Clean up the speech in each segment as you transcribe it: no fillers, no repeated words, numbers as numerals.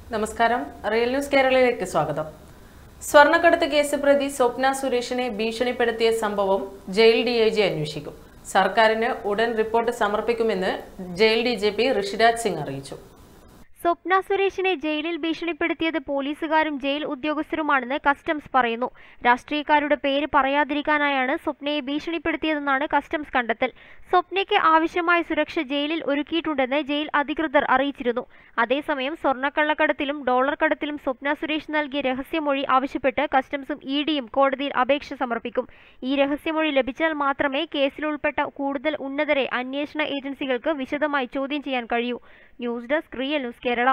നമസ്കാരം real news കേരളയിലേക്ക് സ്വാഗതം. സ്വർണ്ണക്കടത്ത് കേസ് പ്രതി സ്വപ്ന സുരേഷിനെ ഭീഷണിപ്പെടുത്തിയ സംഭവം ജയിൽ ഡിഐജി അന്വേഷിക്കും. സർക്കാരിന് ഉടൻ റിപ്പോർട്ട് സമർപ്പിക്കുമെന്ന് ജയിൽ ഡിജിപി ഋഷിരാജ് സിംഗ് അറിയിച്ചു. സ്വപ്ന സുരേഷിനെ ജയിലിൽ ഭീഷണിപ്പെടുത്തിയത് പോലീസുകാരും ജയിൽ ഉദ്യോഗസ്ഥരുമാണെന്ന് കസ്റ്റംസ് പറയുന്നു. രാഷ്ട്രീയക്കാരുടെ പേര് പറയാതിരിക്കാനായാണ് സ്വപ്നയെ ഭീഷണിപ്പെടുത്തിയതെന്നാണ് കസ്റ്റംസ് കണ്ടെത്തൽ. സ്വപ്നയ്ക്ക് ആവശ്യമായ സുരക്ഷ ജയിലിൽ ഒരുക്കിയിട്ടുണ്ടെന്ന് ജയിൽ അധികൃതർ അറിയിച്ചിരുന്നു. അതേസമയം സ്വർണ്ണക്കള്ളക്കടത്തിലും ഡോളർ കടത്തിലും സ്വപ്ന സുരേഷ് നൽകിയ രഹസ്യമൊഴി ആവശ്യപ്പെട്ട് കസ്റ്റംസും ഇഡിയും കോടതിയിൽ അപേക്ഷ സമർപ്പിക്കും. ഈ രഹസ്യമൊഴി ലഭിച്ചാൽ മാത്രമേ കേസിൽ ഉൾപ്പെട്ട കൂടുതൽ ഉന്നതരെ അന്വേഷണ ഏജൻസികൾക്ക് വിശദമായി ചോദ്യം ചെയ്യാൻ കഴിയൂ. News desk real news Kerala.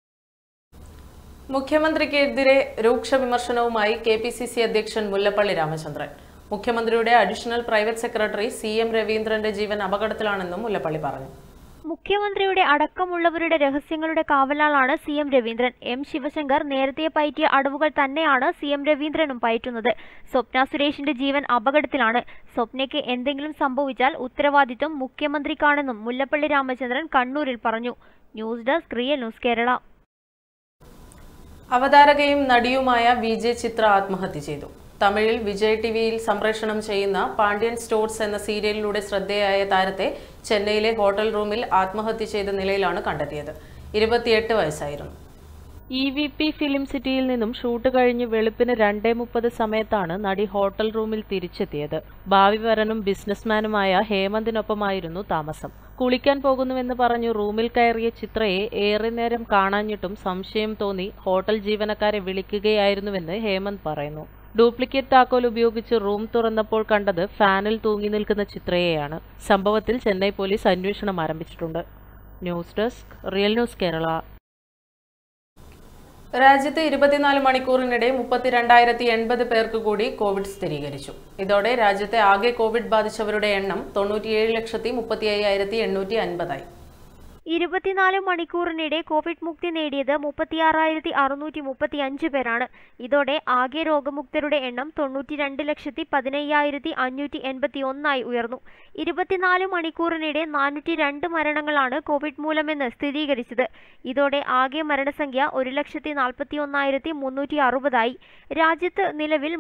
മുഖ്യമന്ത്രിക്കെതിരെ രൂക്ഷ വിമർശനവുമായി കെപിസിസി അധ്യക്ഷൻ മുല്ലപ്പള്ളി രാമചന്ദ്രൻ. മുഖ്യമന്ത്രിയുടെ അഡീഷണൽ പ്രൈവറ്റ് സെക്രട്ടറി CM രവീന്ദ്രന്റെ ജീവൻ അപകടത്തിലാണെന്നും മുല്ലപ്പള്ളി പറഞ്ഞു. മുഖ്യമന്ത്രിയുടെ അടക്കമുള്ളവരുടെ രഹസ്യങ്ങളുടെ കാവലാളാണ് CM രവീന്ദ്രൻ. M ശിവശങ്കർ നേരത്തെ പയറ്റിയ അടവുകൾ തന്നെയാണ് CM രവീന്ദ്രനും പയറ്റുന്നത്. സ്വപ്ന സുരേഷിന്റെ ജീവൻ അപകടത്തിലാണ്. സ്വപ്നയ്ക്ക് എന്തെങ്കിലും സംഭവിച്ചാൽ ഉത്തരവാദിത്വം മുഖ്യമന്ത്രിക്കാണെന്നും മുല്ലപ്പള്ളി രാമചന്ദ്രൻ കണ്ണൂരിൽ പറഞ്ഞു. News desk real news Kerala. അവതാരകയും നടിയുമായ VJ ചിത്ര ആത്മഹത്യ ചെയ്തു. തമിഴിൽ വിജയ് ടിവിയിൽ സംപ്രേഷണം ചെയ്യുന്ന പാണ്ഡ്യൻ സ്റ്റോർസ് എന്ന സീരിയലിലൂടെ ശ്രദ്ധേയായ താരത്തെ ചെന്നൈയിലെ ഹോട്ടൽ റൂമിൽ ആത്മഹത്യ ചെയ്ത നിലയിലാണ് കണ്ടെത്തിയത്. 28 വയസ്സായിരുന്നു. EVP ഫിലിം സിറ്റിയിൽ നിന്നും ഷൂട്ട് കഴിഞ്ഞ് വെളുപ്പിന് 2:30 സമയത്താണ് നടി ഹോട്ടൽ റൂമിൽ തിരിച്ചെത്തിയത്. ഭാവി വരനും ബിസിനസ്മാനുമായ ഹേമന്തിനൊപ്പമായിരുന്നു താമസം. കുളിക്കാൻ പോകുന്നുവെന്ന് പറഞ്ഞു റൂമിൽ കയറിയ ചിത്രയെ ഏറെ നേരം കാണാഞ്ഞിട്ടും സംശയം തോന്നി ഹോട്ടൽ ജീവനക്കാരെ വിളിക്കുകയായിരുന്നുവെന്ന് ഹേമന്ത് പറയുന്നു. ഡ്യൂപ്ലിക്കേറ്റ് താക്കോൽ ഉപയോഗിച്ച് റൂം തുറന്നപ്പോൾ കണ്ടത് ഫാനിൽ തൂങ്ങി നിൽക്കുന്ന ചിത്രയെയാണ്. സംഭവത്തിൽ ചെന്നൈ പോലീസ് അന്വേഷണം ആരംഭിച്ചിട്ടുണ്ട്. News desk real news Kerala. രാജ്യത്ത് 24 മണിക്കൂറിനിടെ 32,080 പേർക്ക് കൂടി കോവിഡ് സ്ഥിരീകരിച്ചു. ഇതോടെ രാജ്യത്തെ ആകെ കോവിഡ് ബാധിച്ചവരുടെ എണ്ണം 97,35,850 ആയി. 24 മണിക്കൂറിനിടെ കോവിഡ് മുക്തി നേടിയത് 36,635 പേരാണ്. ഇതോടെ ആകെ രോഗമുക്തരുടെ എണ്ണം 92,15,581 ഉയർന്നു. 24 മണിക്കൂറിനിടെ 402 മരണങ്ങളാണ് കോവിഡ് മൂലമെന്ന് സ്ഥിരീകരിച്ചത്. ഇതോടെ ആകെ മരണസംഖ്യ 1,41,360 രാജ്യത്ത് നിലവിൽ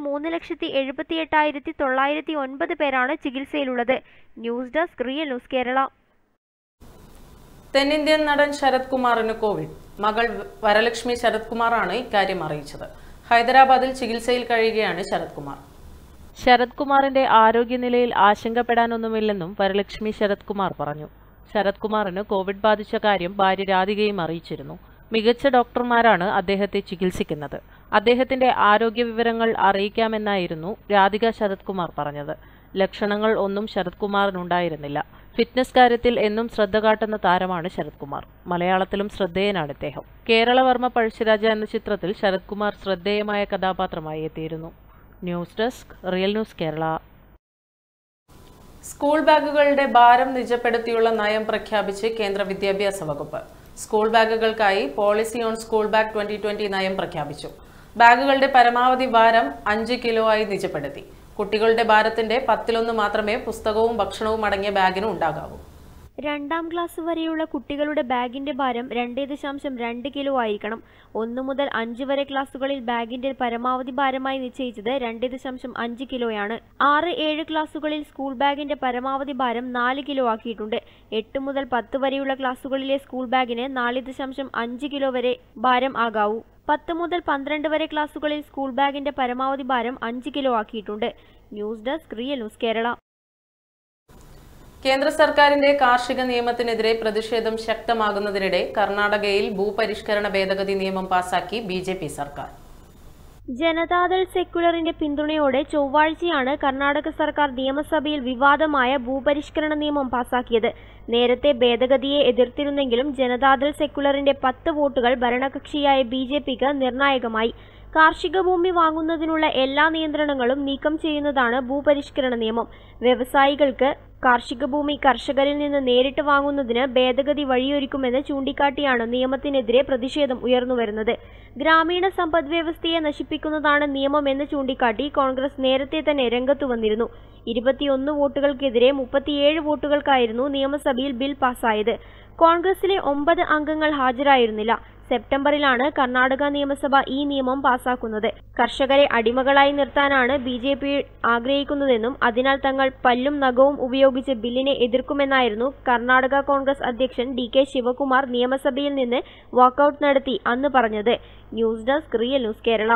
3,78,909 പേരാണ് ചികിത്സയിലുള്ളത്. News desk real news Kerala. തെന്നിന്ത്യൻ നടൻ ശരത് കുമാറിന് കോവിഡ്. മകൾ വരലക്ഷ്മി ശരത് കുമാറാണ് ഇക്കാര്യം അറിയിച്ചത്. ഹൈദരാബാദിൽ ചികിത്സയിൽ കഴിയുകയാണ് ശരത് കുമാർ. ശരത് കുമാറിന്റെ ആരോഗ്യനിലയിൽ ആശങ്കപ്പെടാനൊന്നുമില്ലെന്നും വരലക്ഷ്മി ശരത് കുമാർ പറഞ്ഞു. ശരത് കുമാറിന് കോവിഡ് ബാധിച്ച കാര്യം ഭാര്യ രാധികയും അറിയിച്ചിരുന്നു. മികച്ച ഡോക്ടർമാരാണ് അദ്ദേഹത്തെ ചികിത്സിക്കുന്നത്. അദ്ദേഹത്തിന്റെ ആരോഗ്യ വിവരങ്ങൾ അറിയിക്കാമെന്നായിരുന്നു രാധിക ശരത് കുമാർ പറഞ്ഞത്. ലക്ഷണങ്ങൾ ഒന്നും ശരത് കുമാറിനുണ്ടായിരുന്നില്ല. ഫിറ്റ്നസ് കാര്യത്തിൽ എന്നും ശ്രദ്ധ കാട്ടുന്ന താരമാണ് ശരത് കുമാർ. മലയാളത്തിലും ശ്രദ്ധേയനാണ് ഇദ്ദേഹം. കേരളവർമ്മ പഴശ്ശിരാജ എന്ന ചിത്രത്തിൽ ശരത് കുമാർ ശ്രദ്ധേയമായ കഥാപാത്രമായി എത്തിയിരുന്നു. News desk real news Kerala. School ബാഗുകളുടെ ഭാരം നിജപ്പെടുത്തിയുള്ള നയം പ്രഖ്യാപിച്ച് കേന്ദ്ര വിദ്യാഭ്യാസ വകുപ്പ്. സ്കൂൾ ബാഗുകൾക്കായി പോളിസി ഓൺ സ്കൂൾ ബാഗ് 2020 നയം പ്രഖ്യാപിച്ചു. ബാഗുകളുടെ പരമാവധി ഭാരം 5 കിലോ ആയി നിജപ്പെടുത്തി. കുട്ടികളുടെ ഭാരത്തിന്റെ 10% മാത്രമേ പുസ്തകവും ഭക്ഷണവും അടങ്ങിയ ബാഗിന് ഉണ്ടാകാവൂ. 2ാം ക്ലാസ് വരെയുള്ള കുട്ടികളുടെ ബാഗിന്റെ ഭാരം 2.2 കിലോ ആയിരിക്കണം. 1 മുതൽ 5 വരെ ക്ലാസുകളിൽ ബാഗിന്റെ പരമാവധി ഭാരമായി നിശ്ചയിച്ചത് 2.5 കിലോയാണ്. 6-7 ക്ലാസുകളിൽ സ്കൂൾ ബാഗിന്റെ പരമാവധി ഭാരം 4 കിലോ ആക്കിയിട്ടുണ്ട്. 8 മുതൽ 10 വരെയുള്ള ക്ലാസുകളിലെ സ്കൂൾ ബാഗിന് 4.5 കിലോ വരെ ഭാരം ആകാവൂ. 10 മുതൽ 12 വരെ ക്ലാസുകളിൽ സ്കൂൾ ബാഗിന്റെ പരമാവധി ഭാരം 5 കിലോ ആക്കിയിട്ടുണ്ട്. News desk real news Kerala. കേന്ദ്ര സർക്കാരിന്റെ കാർഷിക നിയമത്തിനെതിരെ പ്രതിഷേധം ശക്തമാകുന്നതിനിടെ കർണാടകയിൽ ഭൂപരിഷ്കരണ ഭേദഗതി നിയമം പാസാക്കി BJP സർക്കാർ. ജനതാദൾ സെക്യുലറിന്റെ പിന്തുണയോടെ ചൊവ്വാഴ്ചയാണ് കർണാടക സർക്കാർ നിയമസഭയിൽ വിവാദമായ ഭൂപരിഷ്കരണ നിയമം പാസാക്കിയത്. നേരത്തെ ഭേദഗതിയെ എതിർത്തിരുന്നെങ്കിലും ജനതാദൾ സെക്യുലറിന്റെ 10 വോട്ടുകൾ ഭരണകക്ഷിയായ BJPക്ക് നിർണായകമായി. കാർഷിക ഭൂമി വാങ്ങുന്നതിനുള്ള എല്ലാ നിയന്ത്രണങ്ങളും നീക്കം ചെയ്യുന്നതാണ് ഭൂപരിഷ്കരണ നിയമം. വ്യവസായികൾക്ക് കാർഷിക ഭൂമി കർഷകരിൽ നിന്ന് നേരിട്ട് വാങ്ങുന്നതിന് ഭേദഗതി വഴിയൊരുക്കുമെന്ന് ചൂണ്ടിക്കാട്ടിയാണ് നിയമത്തിനെതിരെ പ്രതിഷേധം ഉയർന്നുവരുന്നത്. ഗ്രാമീണ സമ്പദ്വ്യവസ്ഥയെ നശിപ്പിക്കുന്നതാണ് നിയമം എന്ന് ചൂണ്ടിക്കാട്ടി കോൺഗ്രസ് നേരത്തെ തന്നെ രംഗത്തു വന്നിരുന്നു. 21 വോട്ടുകൾക്കെതിരെ 37 വോട്ടുകൾക്കായിരുന്നു നിയമസഭയിൽ ബിൽ പാസായത്. കോൺഗ്രസിലെ 9 അംഗങ്ങൾ ഹാജരായിരുന്നില്ല. സെപ്റ്റംബറിലാണ് കർണാടക നിയമസഭ ഈ നിയമം പാസാക്കുന്നത്. കർഷകരെ അടിമകളായി നിർത്താനാണ് BJP ആഗ്രഹിക്കുന്നതെന്നും അതിനാൽ തങ്ങൾ പല്ലും നഖവും ഉപയോഗിച്ച് ബില്ലിനെ എതിർക്കുമെന്നായിരുന്നു കർണാടക കോൺഗ്രസ് അധ്യക്ഷൻ DK ശിവകുമാർ നിയമസഭയിൽ നിന്ന് വാക്കൌട്ട് നടത്തി അന്ന് പറഞ്ഞത്. News desk real news Kerala.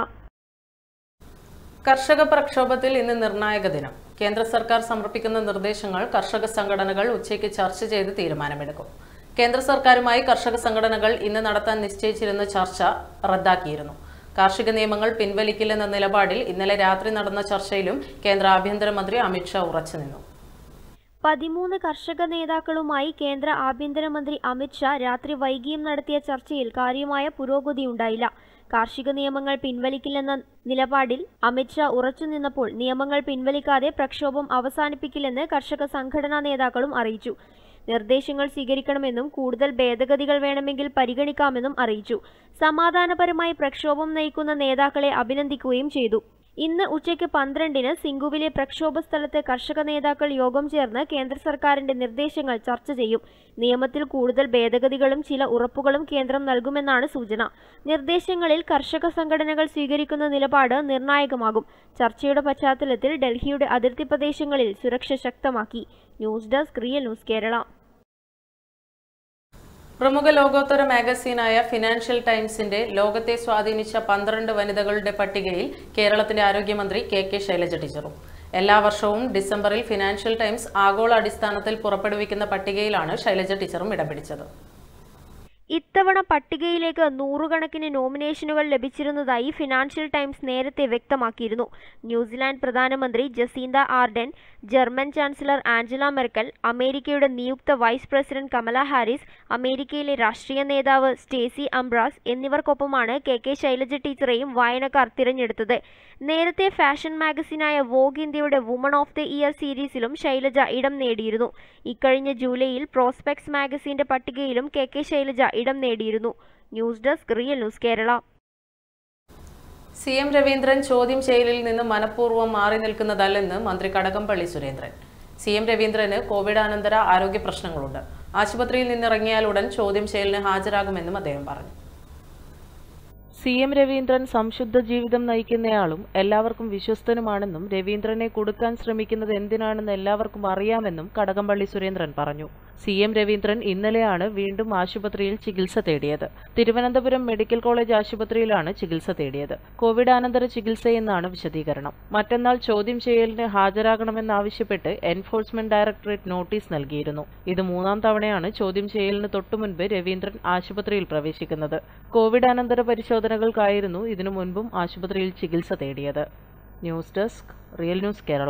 കർഷക പ്രക്ഷോഭത്തിൽ ഇന്ന് നിർണായക ദിനം. കേന്ദ്ര സർക്കാർ സമർപ്പിക്കുന്ന നിർദ്ദേശങ്ങൾ കർഷക സംഘടനകൾ ഉച്ചയ്ക്ക് ചർച്ച ചെയ്ത് തീരുമാനമെടുക്കും. കേന്ദ്ര സർക്കാരുമായി കർഷക സംഘടനകൾ ഇന്ന് നടത്താൻ നിശ്ചയിച്ചിരുന്ന ചർച്ച റദ്ദാക്കിയിരുന്നു. കാർഷിക നിയമങ്ങൾ പിൻവലിക്കില്ലെന്ന നിലപാടിൽ ഇന്നലെ രാത്രി നടന്ന ചർച്ചയിലും കേന്ദ്ര ആഭ്യന്തരമന്ത്രി അമിത്ഷാ ഉറച്ചുനിന്നു. 13 കർഷക നേതാക്കളുമായി കേന്ദ്ര ആഭ്യന്തരമന്ത്രി അമിത്ഷാ രാത്രി വൈകിയും നടത്തിയ ചർച്ചയിൽ കാര്യമായ പുരോഗതിയുണ്ടായില്ല. കാർഷിക നിയമങ്ങൾ പിൻവലിക്കില്ലെന്ന നിലപാടിൽ അമിത്ഷാ ഉറച്ചുനിന്നപ്പോൾ നിയമങ്ങൾ പിൻവലിക്കാതെ പ്രക്ഷോഭം അവസാനിപ്പിക്കില്ലെന്ന് കർഷക സംഘടനാ നേതാക്കളും അറിയിച്ചു. നിർദ്ദേശങ്ങൾ സ്വീകരിക്കണമെന്നും കൂടുതൽ ഭേദഗതികൾ വേണമെങ്കിൽ പരിഗണിക്കാമെന്നും അറിയിച്ചു. സമാധാനപരമായി പ്രക്ഷോഭം നയിക്കുന്ന നേതാക്കളെ അഭിനന്ദിക്കുകയും ചെയ്തു. ഇന്ന് ഉച്ചയ്ക്ക് 12-ന് സിംഗുവിലെ പ്രക്ഷോഭ സ്ഥലത്ത് കർഷക നേതാക്കൾ യോഗം ചേർന്ന് കേന്ദ്ര സർക്കാരിന്റെ നിർദ്ദേശങ്ങൾ ചർച്ച ചെയ്യും. നിയമത്തിൽ കൂടുതൽ ഭേദഗതികളും ചില ഉറപ്പുകളും കേന്ദ്രം നൽകുമെന്നാണ് സൂചന. നിർദ്ദേശങ്ങളിൽ കർഷക സംഘടനകൾ സ്വീകരിക്കുന്ന നിലപാട് നിർണായകമാകും. ചർച്ചയുടെ പശ്ചാത്തലത്തിൽ ഡൽഹിയുടെ അതിർത്തി പ്രദേശങ്ങളിൽ സുരക്ഷ ശക്തമാക്കി. News desk real news Kerala. പ്രമുഖ ലോകോത്തര മാഗസീനായ ഫിനാൻഷ്യൽ ടൈംസിന്റെ ലോകത്തെ സ്വാധീനിച്ച 12 വനിതകളുടെ പട്ടികയിൽ കേരളത്തിന്റെ ആരോഗ്യമന്ത്രി KK ശൈലജ ടീച്ചറും. എല്ലാ വർഷവും ഡിസംബറിൽ ഫിനാൻഷ്യൽ ടൈംസ് ആഗോള അടിസ്ഥാനത്തിൽ പുറപ്പെടുവിക്കുന്ന പട്ടികയിലാണ് ശൈലജ ടീച്ചറും ഇടം പിടിച്ചത്. ഇത്തവണ പട്ടികയിലേക്ക് 100 കണക്കിന് നോമിനേഷനുകൾ ലഭിച്ചിരുന്നതായി ഫിനാൻഷ്യൽ ടൈംസ് നേരത്തെ വ്യക്തമാക്കിയിരുന്നു. ന്യൂസിലാൻഡ് പ്രധാനമന്ത്രി Jacinda Ardern, German chancellor Angela Merkel, അമേരിക്കയുടെ നിയുക്ത വൈസ് പ്രസിഡന്റ് കമല ഹാരിസ്, അമേരിക്കയിലെ രാഷ്ട്രീയ നേതാവ് സ്റ്റേസി അംബ്രാസ് എന്നിവർക്കൊപ്പമാണ് KK ശൈലജ ടീച്ചറെയും വായനക്കാർ തിരഞ്ഞെടുത്തത്. നേരത്തെ ഫാഷൻ മാഗസിനായ Vogue India woman of the year സീരീസിലും ശൈലജ ഇടം നേടിയിരുന്നു. ഇക്കഴിഞ്ഞ ജൂലൈയിൽ പ്രോസ്പെക്സ് മാഗസിന്റെ പട്ടികയിലും KK ശൈലജ ഇടം നേടിയിരുന്നു. News desk real news Kerala. CM Raveendran ചോദ്യം ചെയ്യലിൽ നിന്ന് മനഃപൂർവ്വം മാറി നിൽക്കുന്നതല്ലെന്ന് മന്ത്രി കടകംപള്ളി സുരേന്ദ്രൻ. CM രവീന്ദ്രന് കോവിഡാനന്തര ആരോഗ്യ പ്രശ്നങ്ങളുണ്ട്. ആശുപത്രിയിൽ നിന്നിറങ്ങിയാലുടൻ ചോദ്യം ചെയ്യലിന് ഹാജരാകുമെന്നും അദ്ദേഹം പറഞ്ഞു. CM രവീന്ദ്രൻ സംശുദ്ധ ജീവിതം നയിക്കുന്നയാളും എല്ലാവർക്കും വിശ്വസ്തനുമാണെന്നും രവീന്ദ്രനെ കൊടുക്കാൻ ശ്രമിക്കുന്നത് എന്തിനാണെന്ന് എല്ലാവർക്കും അറിയാമെന്നും കടകംപള്ളി സുരേന്ദ്രൻ പറഞ്ഞു. CM രവീന്ദ്രൻ ഇന്നലെയാണ് വീണ്ടും ആശുപത്രിയിൽ ചികിത്സ തേടിയത്. തിരുവനന്തപുരം മെഡിക്കൽ കോളേജ് ആശുപത്രിയിലാണ് ചികിത്സ തേടിയത്. കോവിഡാനന്തര ചികിത്സയെന്നാണ് വിശദീകരണം. മറ്റന്നാൾ ചോദ്യം ചെയ്യലിന് ഹാജരാകണമെന്നാവശ്യപ്പെട്ട് എൻഫോഴ്സ്മെന്റ് ഡയറക്ടറേറ്റ് നോട്ടീസ് നൽകിയിരുന്നു. ഇത് 3ാം തവണയാണ് ചോദ്യം ചെയ്യലിന് തൊട്ടുമുൻപ് രവീന്ദ്രൻ ആശുപത്രിയിൽ പ്രവേശിക്കുന്നത്. കോവിഡാനന്തര പരിശോധനകൾക്കായിരുന്നു ഇതിനു മുൻപും ആശുപത്രിയിൽ ചികിത്സ തേടിയത്. News desk real news Kerala.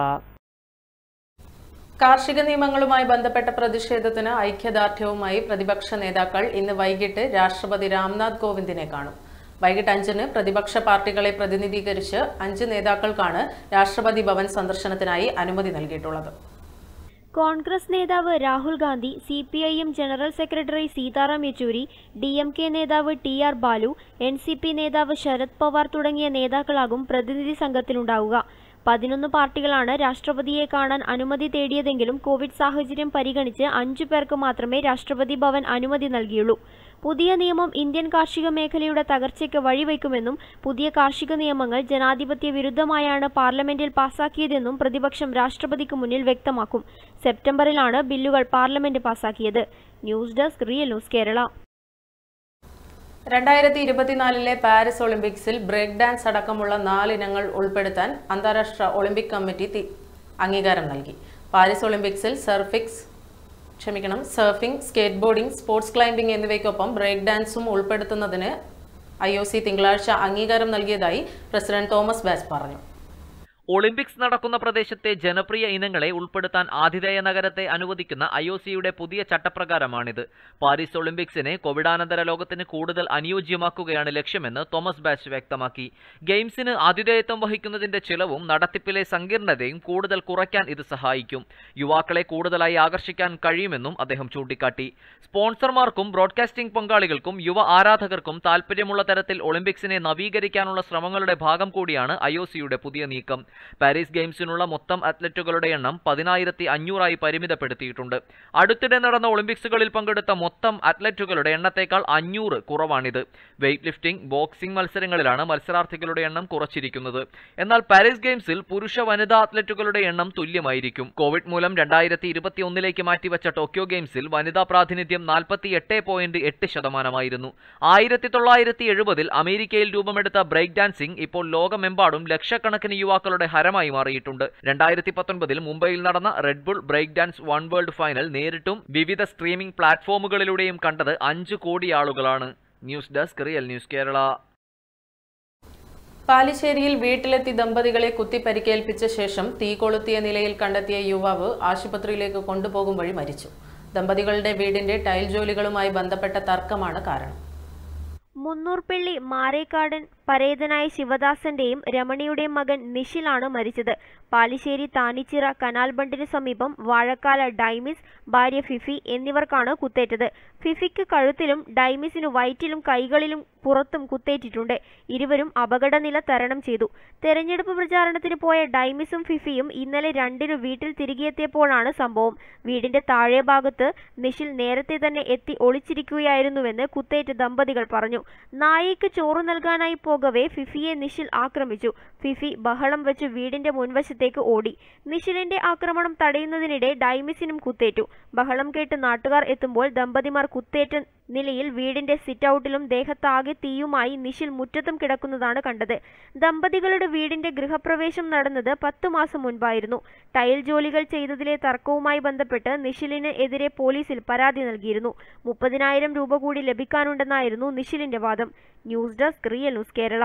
കാർഷിക നിയമങ്ങളുമായി ബന്ധപ്പെട്ട പ്രതിഷേധത്തിന് ഐക്യദാർഢ്യവുമായി പ്രതിപക്ഷ നേതാക്കൾ ഇന്ന് വൈകിട്ട് രാഷ്ട്രപതി രാംനാഥ് കോവിന്ദിനെ കാണും. വൈകിട്ട് 5-ന് പ്രതിപക്ഷ പാർട്ടികളെ പ്രതിനിധീകരിച്ച് 5 നേതാക്കൾക്കാണ് രാഷ്ട്രപതി ഭവൻ സന്ദർശനത്തിനായി അനുമതി നൽകിയിട്ടുള്ളത്. കോൺഗ്രസ് നേതാവ് Rahul Gandhi, CPIM general secretary Sitaram Yechury, DMK നേതാവ് TR ബാലു, NCP നേതാവ് ശരത് പവാർ തുടങ്ങിയ നേതാക്കളാകും പ്രതിനിധി സംഘത്തിലുണ്ടാവുക. 11 പാർട്ടികളാണ് രാഷ്ട്രപതിയെ കാണാൻ അനുമതി തേടിയതെങ്കിലും കോവിഡ് സാഹചര്യം പരിഗണിച്ച് 5 പേർക്ക് മാത്രമേ രാഷ്ട്രപതി ഭവൻ അനുമതി നൽകിയുള്ളൂ. പുതിയ നിയമം ഇന്ത്യൻ കാർഷിക മേഖലയുടെ തകർച്ചയ്ക്ക് വഴിവെക്കുമെന്നും പുതിയ കാർഷിക നിയമങ്ങൾ ജനാധിപത്യ വിരുദ്ധമായാണ് പാർലമെന്റിൽ പാസാക്കിയതെന്നും പ്രതിപക്ഷം രാഷ്ട്രപതിക്ക് മുന്നിൽ വ്യക്തമാക്കും. സെപ്റ്റംബറിലാണ് ബില്ലുകൾ പാർലമെന്റ് പാസാക്കിയത്. News desk real news Kerala. 2024 Paris ഒളിമ്പിക്സിൽ ബ്രേക്ക് ഡാൻസ് അടക്കമുള്ള 4 ഇനങ്ങൾ ഉൾപ്പെടുത്താൻ അന്താരാഷ്ട്ര ഒളിമ്പിക് കമ്മിറ്റി അംഗീകാരം നൽകി. പാരീസ് ഒളിമ്പിക്സിൽ surfing, skateboarding, sports climbing എന്നിവയ്ക്കൊപ്പം ബ്രേക്ക് ഡാൻസും ഉൾപ്പെടുത്തുന്നതിന് IOC തിങ്കളാഴ്ച അംഗീകാരം നൽകിയതായി പ്രസിഡന്റ് തോമസ് ബാച്ച് പറഞ്ഞു. ഒളിമ്പിക്സ് നടക്കുന്ന പ്രദേശത്തെ ജനപ്രിയ ഇനങ്ങളെ ഉൾപ്പെടുത്താൻ ആതിഥേയ നഗരത്തെ അനുവദിക്കുന്ന IOCയുടെ പുതിയ ചട്ടപ്രകാരമാണിത്. പാരീസ് ഒളിമ്പിക്സിനെ കോവിഡാനന്തര ലോകത്തിന് കൂടുതൽ അനുയോജ്യമാക്കുകയാണ് ലക്ഷ്യമെന്ന് തോമസ് ബാച്ച് വ്യക്തമാക്കി. ഗെയിംസിന് ആതിഥേയത്വം വഹിക്കുന്നതിന്റെ ചിലവും നടത്തിപ്പിലെ സങ്കീർണതയും കൂടുതൽ കുറയ്ക്കാൻ ഇത് സഹായിക്കും. യുവാക്കളെ കൂടുതലായി ആകർഷിക്കാൻ കഴിയുമെന്നും അദ്ദേഹം ചൂണ്ടിക്കാട്ടി. സ്പോൺസർമാർക്കും ബ്രോഡ്കാസ്റ്റിംഗ് പങ്കാളികൾക്കും യുവ ആരാധകർക്കും താൽപര്യമുള്ള തരത്തിൽ ഒളിമ്പിക്സിനെ നവീകരിക്കാനുള്ള ശ്രമങ്ങളുടെ ഭാഗം കൂടിയാണ് IOCയുടെ പുതിയ നീക്കം. പാരീസ് ഗെയിംസിനുള്ള മൊത്തം അത്ലറ്റുകളുടെ എണ്ണം 10,500 പരിമിതപ്പെടുത്തിയിട്ടുണ്ട്. അടുത്തിടെ നടന്ന ഒളിമ്പിക്സുകളിൽ പങ്കെടുത്ത മൊത്തം അത്ലറ്റുകളുടെ എണ്ണത്തേക്കാൾ 500 കുറവാണിത്. വെയ്റ്റ് ലിഫ്റ്റിംഗ്, ബോക്സിംഗ് മത്സരങ്ങളിലാണ് മത്സരാർത്ഥികളുടെ എണ്ണം കുറച്ചിരിക്കുന്നത്. എന്നാൽ പാരീസ് ഗെയിംസിൽ പുരുഷ വനിതാ അത്ലറ്റുകളുടെ എണ്ണം തുല്യമായിരിക്കും. കോവിഡ് മൂലം 2021 മാറ്റിവെച്ച ടോക്കിയോ ഗെയിംസിൽ വനിതാ പ്രാതിനിധ്യം 48.8%. 1970 അമേരിക്കയിൽ രൂപമെടുത്ത ബ്രേക്ക് ഡാൻസിംഗ് ഇപ്പോൾ ലോകമെമ്പാടും ലക്ഷക്കണക്കിന് യുവാക്കളുടെ ഹരമായി മാറിയിട്ടുണ്ട്. 2019 മുംബൈയിൽ നടന്ന Red Bull break dance one world final നേരിട്ടും വിവിധ സ്ട്രീമിംഗ് പ്ലാറ്റ്ഫോമുകളിലൂടെയും കണ്ടത് 5 കോടി ആളുകളാണ്. News desk real news Kerala. പാലിശ്ശേരിയിൽ വീട്ടിലെത്തി ദമ്പതികളെ കുത്തി പരിക്കേൽപ്പിച്ച ശേഷം തീ കൊളുത്തിയ നിലയിൽ കണ്ടെത്തിയ യുവാവ് ആശുപത്രിയിലേക്ക് കൊണ്ടുപോകും വഴി മരിച്ചു. ദമ്പതികളുടെ വീടിന്റെ ടൈൽ ജോലികളുമായി ബന്ധപ്പെട്ട തർക്കമാണ് കാരണം. മുന്നൂർപ്പള്ളി മാരേക്കാടൻ പരേതനായ ശിവദാസന്റെയും രമണിയുടെയും മകൻ നിഷിലാണ് മരിച്ചത്. പാലിശ്ശേരി താനിച്ചിറ കനാൽ ബണ്ടിന് സമീപം വാഴക്കാല ഡൈമിസ്, ഭാര്യ ഫിഫി എന്നിവർക്കാണ് കുത്തേറ്റത്. ഫിഫിക്ക് കഴുത്തിലും ഡൈമിസിന് വയറ്റിലും കൈകളിലും പുറത്തും കുത്തേറ്റിട്ടുണ്ട്. ഇരുവരും അപകടനില തരണം ചെയ്തു. തെരഞ്ഞെടുപ്പ് പ്രചാരണത്തിന് പോയ ഡൈമിസും ഫിഫിയും ഇന്നലെ 2-ന് വീട്ടിൽ തിരികെയെത്തിയപ്പോഴാണ് സംഭവം. വീടിന്റെ താഴെ ഭാഗത്ത് നിഷിൽ നേരത്തെ തന്നെ എത്തി ഒളിച്ചിരിക്കുകയായിരുന്നുവെന്ന് കുത്തേറ്റ ദമ്പതികൾ പറഞ്ഞു. നായിക്ക് ചോറ് നൽകാനായി പോകവേ ഫിഫിയെ നിഷിൽ ആക്രമിച്ചു. ഫിഫി ബഹളം വെച്ച് വീടിന്റെ മുൻവശത്തേക്ക് ഓടി. നിഷിലിന്റെ ആക്രമണം തടയുന്നതിനിടെ ഡൈമിസിനും കുത്തേറ്റു. ബഹളം കേട്ട് നാട്ടുകാർ എത്തുമ്പോൾ ദമ്പതിമാർ കുത്തേറ്റ നിലയിൽ വീടിന്റെ സിറ്റ് ഔട്ടിലും ദേഹത്താകെ തീയുമായി നിഷിൽ മുറ്റത്തും കിടക്കുന്നതാണ് കണ്ടത്. ദമ്പതികളുടെ വീടിന്റെ ഗൃഹപ്രവേശം നടന്നത് 10 മാസം മുൻപായിരുന്നു. ടൈൽ ജോലികൾ ചെയ്തതിലെ തർക്കവുമായി ബന്ധപ്പെട്ട് നിഷിലിന് എതിരെ പോലീസിൽ പരാതി നൽകിയിരുന്നു. 30,000 രൂപ കൂടി ലഭിക്കാനുണ്ടെന്നായിരുന്നു നിഷിലിന്റെ വാദം. News desk real news Kerala.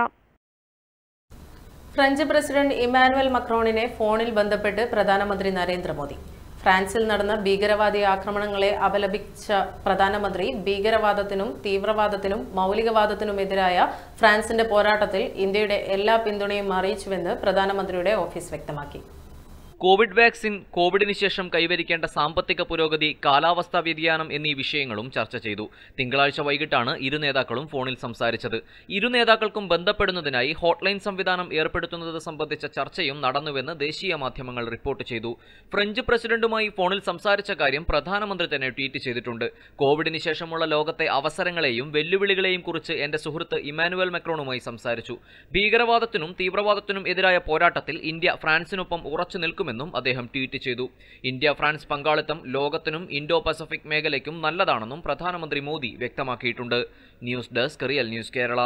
French president Emmanuel മക്രോണിനെ ഫോണിൽ ബന്ധപ്പെട്ട് പ്രധാനമന്ത്രി നരേന്ദ്രമോദി. ഫ്രാൻസിൽ നടന്ന ഭീകരവാദി ആക്രമണങ്ങളെ അപലപിച്ച പ്രധാനമന്ത്രി ഭീകരവാദത്തിനും തീവ്രവാദത്തിനും മൗലികവാദത്തിനുമെതിരായ ഫ്രാൻസിന്റെ പോരാട്ടത്തിൽ ഇന്ത്യയുടെ എല്ലാ പിന്തുണയും അറിയിച്ചുവെന്ന് പ്രധാനമന്ത്രിയുടെ ഓഫീസ് വ്യക്തമാക്കി. കോവിഡ് വാക്സിൻ, കോവിഡിന് ശേഷം കൈവരിക്കേണ്ട സാമ്പത്തിക പുരോഗതി, കാലാവസ്ഥാ വ്യതിയാനം എന്നീ വിഷയങ്ങളും ചർച്ച ചെയ്തു. തിങ്കളാഴ്ച വൈകിട്ടാണ് ഇരു നേതാക്കളും ഫോണിൽ സംസാരിച്ചത്. ഇരു നേതാക്കൾക്കും ബന്ധപ്പെടുന്നതിനായി ഹോട്ട്ലൈൻ സംവിധാനം ഏർപ്പെടുത്തുന്നത് സംബന്ധിച്ച ചർച്ചയും നടന്നുവെന്ന് ദേശീയ മാധ്യമങ്ങൾ റിപ്പോർട്ട് ചെയ്തു. ഫ്രഞ്ച് പ്രസിഡന്റുമായി ഫോണിൽ സംസാരിച്ച കാര്യം പ്രധാനമന്ത്രി തന്നെ ട്വീറ്റ് ചെയ്തിട്ടുണ്ട്. കോവിഡിന് ശേഷമുള്ള ലോകത്തെ അവസരങ്ങളെയും വെല്ലുവിളികളെയും കുറിച്ച് എന്റെ സുഹൃത്ത് ഇമാനുവൽ മക്രോണുമായി സംസാരിച്ചു. ഭീകരവാദത്തിനും തീവ്രവാദത്തിനും എതിരായ പോരാട്ടത്തിൽ ഇന്ത്യ ഫ്രാൻസിനൊപ്പം ഉറച്ചു നിൽക്കും ും അദ്ദേഹം ട്വീറ്റ് ചെയ്തു. ഇന്ത്യ ഫ്രാൻസ് പങ്കാളിത്തം ലോകത്തിനും ഇൻഡോ പസഫിക് മേഖലയ്ക്കും നല്ലതാണെന്നും പ്രധാനമന്ത്രി മോദി വ്യക്തമാക്കിയിട്ടുണ്ട്. News desk real news Kerala.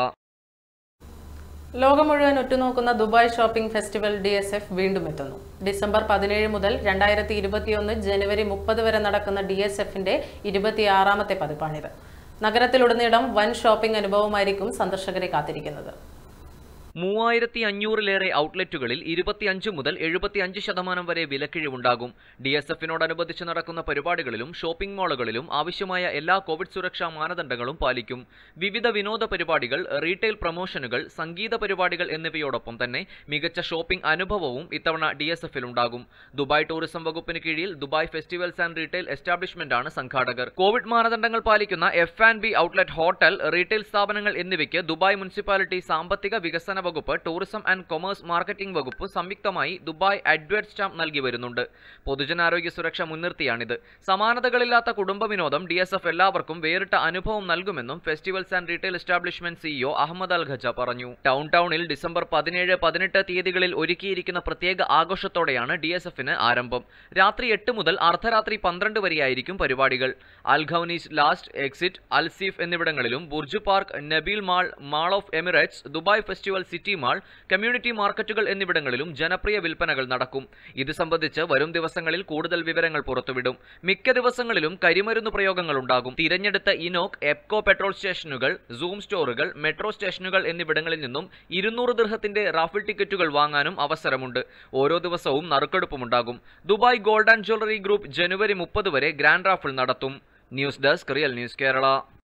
ലോകം മുഴുവൻ ഉറ്റുനോക്കുന്ന ദുബായ് ഷോപ്പിംഗ് ഫെസ്റ്റിവൽ DSF വീണ്ടും എത്തുന്നു. ഡിസംബർ 17 മുതൽ 2021 ജനുവരി 30 വരെ നടക്കുന്ന DSFന്റെ 26ാമത്തെ പതിപ്പാണിത്. നഗരത്തിലുടനീളം വൻ ഷോപ്പിംഗ് അനുഭവമായിരിക്കും സന്ദർശകരെ കാത്തിരിക്കുന്നത്. 3500-ലേറെ ഔട്ട്ലെറ്റുകളിൽ 25 മുതൽ 75% വരെ വിലക്കിഴിവുണ്ടാകും. DSFനോടനുബന്ധിച്ച് നടക്കുന്ന പരിപാടികളിലും ഷോപ്പിംഗ് മാളുകളിലും ആവശ്യമായ എല്ലാ കോവിഡ് സുരക്ഷാ മാനദണ്ഡങ്ങളും പാലിക്കും. വിവിധ വിനോദ പരിപാടികൾ, റീറ്റെയിൽ പ്രമോഷനുകൾ, സംഗീത പരിപാടികൾ എന്നിവയോടൊപ്പം തന്നെ മികച്ച ഷോപ്പിംഗ് അനുഭവവും ഇത്തവണ DSFിലുണ്ടാകും. ദുബായ് ടൂറിസം വകുപ്പിന് കീഴിൽ ദുബായ് ഫെസ്റ്റിവൽസ് ആൻഡ് റീറ്റെയിൽ എസ്റ്റാബ്ലിഷ്മെന്റാണ് സംഘാടകർ. കോവിഡ് മാനദണ്ഡങ്ങൾ പാലിക്കുന്ന F&B ഔട്ട്ലെറ്റ്, ഹോട്ടൽ, റീറ്റെയിൽ സ്ഥാപനങ്ങൾ എന്നിവയ്ക്ക് ദുബായ് മുനിസിപ്പാലിറ്റി സാമ്പത്തിക വികസന വകുപ്പ്, ടൂറിസം ആൻഡ് കൊമേഴ്സ് മാർക്കറ്റിംഗ് വകുപ്പ് സംയുക്തമായി ദുബായ് അഡ്വേർട്ട് സ്റ്റാമ്പ് നൽകി വരുന്നുണ്ട്. പൊതുജനാരോഗ്യ സുരക്ഷ മുൻനിർത്തിയാണിത്. സമാനതകളില്ലാത്ത കുടുംബ വിനോദം DSF എല്ലാവർക്കും വേറിട്ട അനുഭവം നൽകുമെന്നും festivals and retail establishment CEO Ahmed Al Khaja പറഞ്ഞു. ടൗണിൽ ഡിസംബർ 17, 18 തീയതികളിൽ ഒരുക്കിയിരിക്കുന്ന പ്രത്യേക ആഘോഷത്തോടെയാണ് DSFന് ആരംഭം. രാത്രി 8 മുതൽ അർദ്ധരാത്രി 12 വരെയായിരിക്കും പരിപാടികൾ. Al Khawaneej last exit, Al Seef എന്നിവിടങ്ങളിലും Burj park, Nabeel mall, mall of Emirates, Dubai festival city mall, community മാർക്കറ്റുകൾ എന്നിവിടങ്ങളിലും ജനപ്രിയ വിൽപ്പനകൾ നടക്കും. ഇത് സംബന്ധിച്ച് വരും ദിവസങ്ങളിൽ കൂടുതൽ വിവരങ്ങൾ പുറത്തുവിടും. മിക്ക ദിവസങ്ങളിലും കരിമരുന്ന് പ്രയോഗങ്ങൾ ഉണ്ടാകും. തിരഞ്ഞെടുത്ത ഇനോക്, എപ്കോ പെട്രോൾ സ്റ്റേഷനുകൾ, സൂം സ്റ്റോറുകൾ, മെട്രോ സ്റ്റേഷനുകൾ എന്നിവിടങ്ങളിൽ നിന്നും 200 ദിർഹത്തിന്റെ റാഫിൾ ടിക്കറ്റുകൾ വാങ്ങാനും അവസരമുണ്ട്. ഓരോ ദിവസവും നറുക്കെടുപ്പുമുണ്ടാകും. Dubai gold and jewellery group ജനുവരി 30 വരെ ഗ്രാൻഡ് റാഫിൾ നടത്തും. News desk real news Kerala.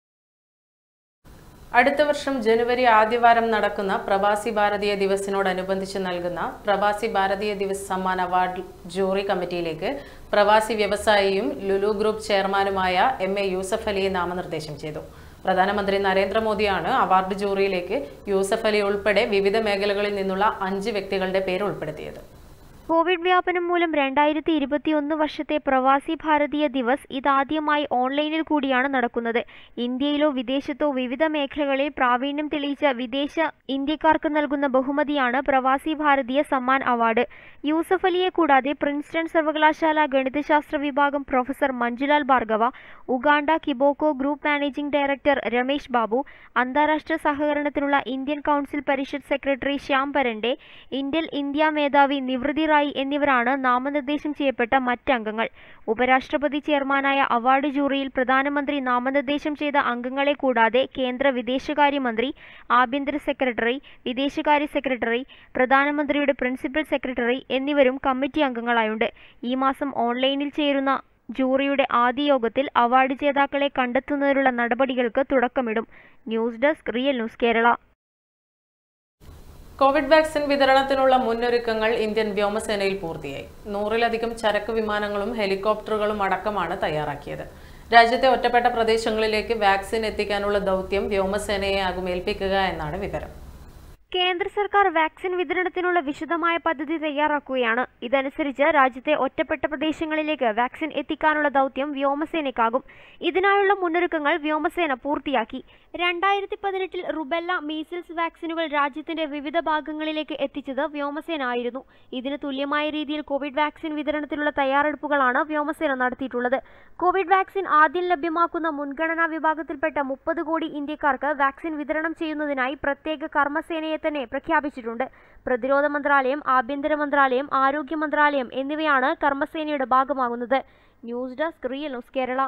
അടുത്ത വർഷം ജനുവരി ആദ്യവാരം നടക്കുന്ന പ്രവാസി ഭാരതീയ ദിവസിനോടനുബന്ധിച്ച് നൽകുന്ന പ്രവാസി ഭാരതീയ ദിവസ് സമ്മാൻ അവാർഡ് ജൂറി കമ്മിറ്റിയിലേക്ക് പ്രവാസി വ്യവസായിയും ലുലു ഗ്രൂപ്പ് ചെയർമാനുമായ MA യൂസഫ് അലിയെ നാമനിർദ്ദേശം ചെയ്തു. പ്രധാനമന്ത്രി നരേന്ദ്രമോദിയാണ് അവാർഡ് ജൂറിയിലേക്ക് യൂസഫ് അലി ഉൾപ്പെടെ വിവിധ മേഖലകളിൽ നിന്നുള്ള 5 വ്യക്തികളുടെ പേര് ഉൾപ്പെടുത്തിയത്. കോവിഡ് വ്യാപനം മൂലം 2021 വർഷത്തെ പ്രവാസി ഭാരതീയ ദിവസ് ഇതാദ്യമായി ഓൺലൈനിൽ കൂടിയാണ് നടക്കുന്നത്. ഇന്ത്യയിലോ വിദേശത്തോ വിവിധ മേഖലകളിൽ പ്രാവീണ്യം തെളിയിച്ച വിദേശ ഇന്ത്യക്കാർക്ക് നൽകുന്ന ബഹുമതിയാണ് പ്രവാസി ഭാരതീയ സമ്മാൻ അവാർഡ്. യൂസഫ് അലിയെ കൂടാതെ പ്രിൻസ്റ്റൺ സർവകലാശാല ഗണിതശാസ്ത്ര വിഭാഗം professor Manjulal Bhargava, Uganda Kiboko group managing director Ramesh Babu, അന്താരാഷ്ട്ര സഹകരണത്തിനുള്ള ഇന്ത്യൻ കൗൺസിൽ പരിഷത്ത് secretary Shyam Parande, Intel India മേധാവി നിവൃത്തി റായ് എന്നിവരാണ് നാമനിർദ്ദേശം ചെയ്യപ്പെട്ട മറ്റ് അംഗങ്ങൾ. ഉപരാഷ്ട്രപതി ചെയർമാനായ അവാർഡ് ജൂറിയിൽ പ്രധാനമന്ത്രി നാമനിർദ്ദേശം ചെയ്ത അംഗങ്ങളെ കൂടാതെ കേന്ദ്ര വിദേശകാര്യമന്ത്രി, ആഭ്യന്തര സെക്രട്ടറി, വിദേശകാര്യ സെക്രട്ടറി, പ്രധാനമന്ത്രിയുടെ പ്രിൻസിപ്പൽ സെക്രട്ടറി എന്നിവരും കമ്മിറ്റി അംഗങ്ങളായുണ്ട്. ഈ മാസം ഓൺലൈനിൽ ചേരുന്ന ജൂറിയുടെ ആദ്യ യോഗത്തിൽ അവാർഡ് ജേതാക്കളെ കണ്ടെത്തുന്നതിനുള്ള നടപടികൾക്ക് തുടക്കമിടും. News desk real news Kerala. Covid vaccine വിതരണത്തിനുള്ള മുന്നൊരുക്കങ്ങൾ ഇന്ത്യൻ വ്യോമസേനയിൽ പൂർത്തിയായി. 100-ലധികം ചരക്ക് വിമാനങ്ങളും ഹെലികോപ്റ്ററുകളും അടക്കമാണ് തയ്യാറാക്കിയത്. രാജ്യത്തെ ഒറ്റപ്പെട്ട പ്രദേശങ്ങളിലേക്ക് വാക്സിൻ എത്തിക്കാനുള്ള ദൗത്യം വ്യോമസേനയെയാകും ഏൽപ്പിക്കുക എന്നാണ് വിവരം. കേന്ദ്ര സർക്കാർ വാക്സിൻ വിതരണത്തിനുള്ള വിശദമായ പദ്ധതി തയ്യാറാക്കുകയാണ്. ഇതനുസരിച്ച് രാജ്യത്തെ ഒറ്റപ്പെട്ട പ്രദേശങ്ങളിലേക്ക് വാക്സിൻ എത്തിക്കാനുള്ള ദൗത്യം വ്യോമസേനയ്ക്കാകും. ഇതിനായുള്ള മുന്നൊരുക്കങ്ങൾ വ്യോമസേന പൂർത്തിയാക്കി. 2018 റുബെല്ല, മീസിൽസ് വാക്സിനുകൾ രാജ്യത്തിന്റെ വിവിധ ഭാഗങ്ങളിലേക്ക് എത്തിച്ചത് വ്യോമസേന ആയിരുന്നു. ഇതിന് തുല്യമായ രീതിയിൽ കോവിഡ് വാക്സിൻ വിതരണത്തിലുള്ള തയ്യാറെടുപ്പുകളാണ് വ്യോമസേന നടത്തിയിട്ടുള്ളത്. കോവിഡ് വാക്സിൻ ആദ്യം ലഭ്യമാക്കുന്ന മുൻഗണനാ വിഭാഗത്തിൽപ്പെട്ട 30 കോടി ഇന്ത്യക്കാർക്ക് വാക്സിൻ വിതരണം ചെയ്യുന്നതിനായി പ്രത്യേക കർമ്മസേനയെ തന്നെ പ്രഖ്യാപിച്ചിട്ടുണ്ട്. പ്രതിരോധ മന്ത്രാലയം, ആഭ്യന്തര മന്ത്രാലയം, ആരോഗ്യ മന്ത്രാലയം എന്നിവയാണ് കർമ്മസേനയുടെ ഭാഗമാകുന്നത്. News desk real news Kerala.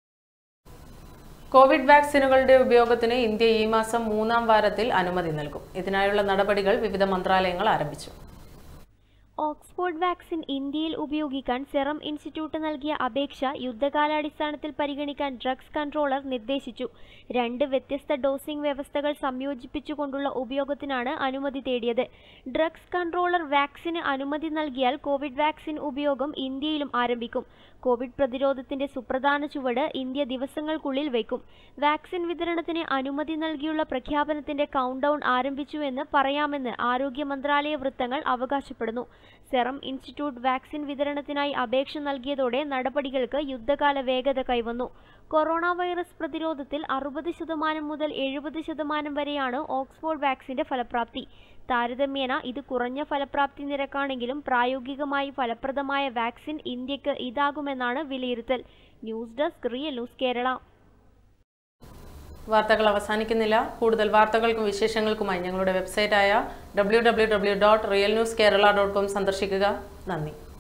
Covid വാക്സിനുകളുടെ ഉപയോഗത്തിന് ഇന്ത്യ ഈ മാസം 3-ാം വാരത്തിൽ അനുമതി നൽകും. ഇതിനായുള്ള നടപടികൾ വിവിധ മന്ത്രാലയങ്ങൾ ആരംഭിച്ചു. ഓക്സ്ഫോർഡ് വാക്സിൻ ഇന്ത്യയിൽ ഉപയോഗിക്കാൻ സെറം ഇൻസ്റ്റിറ്റ്യൂട്ട് നൽകിയ അപേക്ഷ യുദ്ധകാലാടിസ്ഥാനത്തിൽ പരിഗണിക്കാൻ ഡ്രഗ്സ് കൺട്രോളർ നിർദ്ദേശിച്ചു. 2 വ്യത്യസ്ത ഡോസിംഗ് വ്യവസ്ഥകൾ സംയോജിപ്പിച്ചുകൊണ്ടുള്ള ഉപയോഗത്തിനാണ് അനുമതി തേടിയത്. ഡ്രഗ്സ് കൺട്രോളർ വാക്സിന് അനുമതി നൽകിയാൽ കോവിഡ് വാക്സിൻ ഉപയോഗം ഇന്ത്യയിലും ആരംഭിക്കും. കോവിഡ് പ്രതിരോധത്തിന്റെ സുപ്രധാന ചുവട് ഇന്ത്യ ദിവസങ്ങൾക്കുള്ളിൽ വയ്ക്കും. വാക്സിൻ വിതരണത്തിന് അനുമതി നൽകിയുള്ള പ്രഖ്യാപനത്തിന്റെ കൗണ്ട് ഡൗൺ ആരംഭിച്ചുവെന്ന് പറയാമെന്ന് ആരോഗ്യ മന്ത്രാലയ വൃത്തങ്ങൾ അവകാശപ്പെടുന്നു. സെറം ഇൻസ്റ്റിറ്റ്യൂട്ട് വാക്സിൻ വിതരണത്തിനായി അപേക്ഷ നൽകിയതോടെ നടപടികൾക്ക് യുദ്ധകാല വേഗത കൈവന്നു. കൊറോണ വൈറസ് പ്രതിരോധത്തിൽ 60% മുതൽ 70% വരെയാണ് ഓക്സ്ഫോർഡ് വാക്സിന്റെ ഫലപ്രാപ്തി. താരതമ്യേന ഇത് കുറഞ്ഞ ഫലപ്രാപ്തി നിരക്കാണെങ്കിലും പ്രായോഗികമായി ഫലപ്രദമായ വാക്സിൻ ഇന്ത്യക്ക് ഇതാകുമെന്നാണ് വിലയിരുത്തൽ. News desk real news Kerala. വാർത്തകൾ അവസാനിക്കുന്നില്ല. കൂടുതൽ വാർത്തകൾക്കും വിശേഷങ്ങൾക്കുമായി ഞങ്ങളുടെ വെബ്സൈറ്റായ www.realnewskerala.com സന്ദർശിക്കുക. നന്ദി.